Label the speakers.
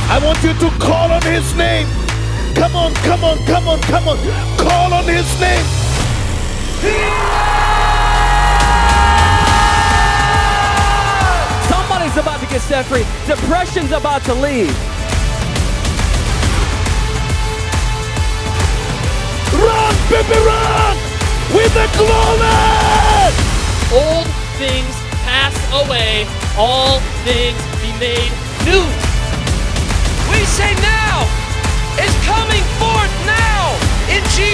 Speaker 1: I want you to call on his name. Come on, come on, come on, come on. Call on his name.
Speaker 2: Somebody's about to get set free. Depression's about to leave.
Speaker 1: Run, baby, run! With the glory!
Speaker 3: Old things pass away, all things be made new. We say now is coming forth now in Jesus'